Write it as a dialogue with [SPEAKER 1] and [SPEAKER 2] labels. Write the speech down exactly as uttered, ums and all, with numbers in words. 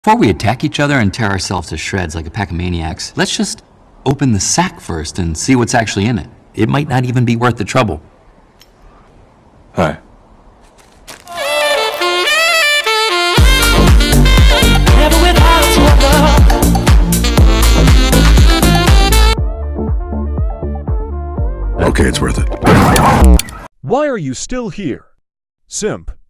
[SPEAKER 1] Before we attack each other and tear ourselves to shreds like a pack of maniacs, let's just open the sack first and see what's actually in it. It might not even be worth the trouble.
[SPEAKER 2] Hi.
[SPEAKER 3] Okay, it's worth it.
[SPEAKER 4] Why are you still here? Simp,